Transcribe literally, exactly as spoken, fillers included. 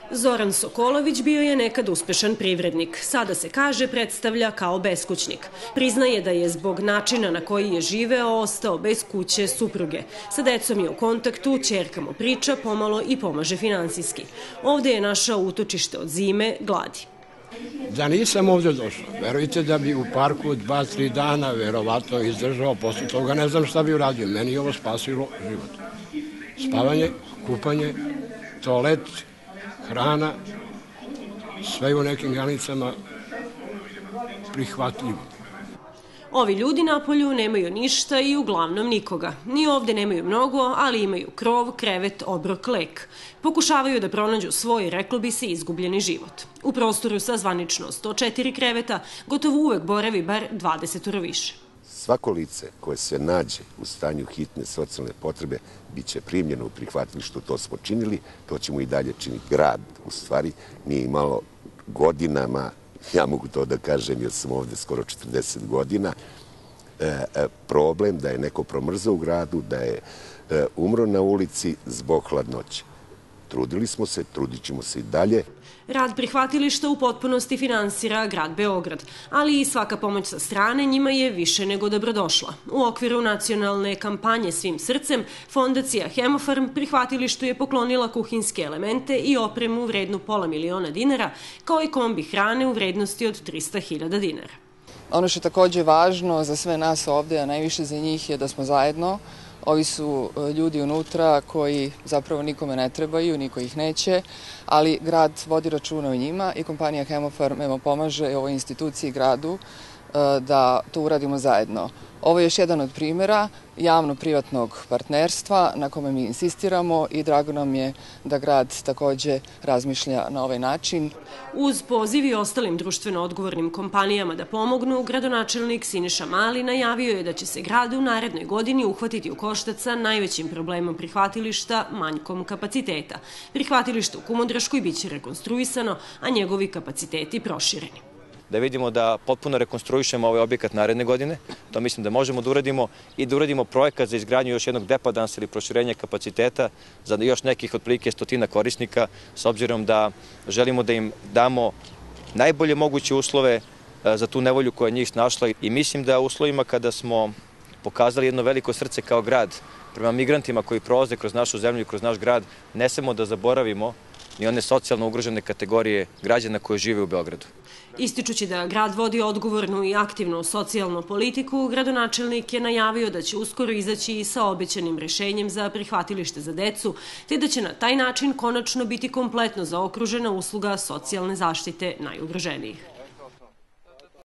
Zoran Sokolović bio je nekad uspešan privrednik. Sada se, kaže, predstavlja kao beskućnik. Priznaje da je zbog načina na koji je živeo ostao bez kuće supruge. Sa decom je u kontaktu, ćerka mu priča, pomalo i pomaže finansijski. Ovde je našao utočište od zime, gladi. Da nisam ovde došao, verujte da bi u parku dva, tri dana verovatno izdržao, posle toga ne znam šta bi uradio. Meni je ovo spasilo život. Spavanje, kupanje, toalet, hrana, sve u nekim granicama prihvatljivo. Ovi ljudi na polju nemaju ništa i uglavnom nikoga. Ni ovde nemaju mnogo, ali imaju krov, krevet, obrok, lek. Pokušavaju da pronađu svoj, reklo bi se, izgubljeni život. U prostoru sa zvanično sto četiri kreveta gotovo uvek boravi bar dvadesetoro više. Svako lice koje se nađe u stanju hitne socijalne potrebe biće primljeno u prihvatilištu, to smo činili, to ćemo i dalje činiti. Grad, u stvari, nije imalo godinama, ja mogu to da kažem jer sam ovde skoro četrdeset godina, problem da je neko promrzao u gradu, da je umro na ulici zbog hladnoće. Trudili smo se, trudit ćemo se i dalje. Rad prihvatilišta u potpunosti finansira grad Beograd, ali i svaka pomoć sa strane njima je više nego dobrodošla. U okviru nacionalne kampanje Svim srcem, fondacija Hemofarm prihvatilištu je poklonila kuhinske elemente i opremu vrednu pola miliona dinara, kao i kombi hrane u vrednosti od trista hiljada dinara. Ono što je takođe važno za sve nas ovde, a najviše za njih, je da smo zajedno. Ovi su ljudi unutra koji zapravo nikome ne trebaju, niko ih neće, ali grad vodi računa o njima i kompanija Hemofarm evo pomaže ovoj instituciji gradu da to uradimo zajedno. Ovo je još jedan od primjera javno-privatnog partnerstva na kome mi insistiramo i drago nam je da grad takođe razmišlja na ovaj način. Uz poziv i ostalim društveno odgovornim kompanijama da pomognu, gradonačelnik Siniša Mali najavio je da će se grad u narednoj godini uhvatiti u koštac sa najvećim problemom prihvatilišta, manjkom kapaciteta. Prihvatilište u Kumodraškoj biće rekonstruisano, a njegovi kapaciteti prošireni. Da vidimo da potpuno rekonstruišemo ovaj objekat naredne godine. To mislim da možemo da uradimo i da uradimo projekat za izgradnju još jednog depadansa ili proširenja kapaciteta za još nekih otprilike stotina korisnika, s obzirom da želimo da im damo najbolje moguće uslove za tu nevolju koja je njih snašla. I mislim da u uslovima kada smo pokazali jedno veliko srce kao grad prema migrantima koji prolaze kroz našu zemlju i kroz naš grad, ne smemo da zaboravimo ni one socijalno ugrožene kategorije građana koje žive u Beogradu. Ističući da grad vodi odgovornu i aktivnu socijalnu politiku, gradonačelnik je najavio da će uskoro izaći i sa obećanim rešenjem za prihvatilište za decu, te da će na taj način konačno biti kompletno zaokružena usluga socijalne zaštite najugroženijih.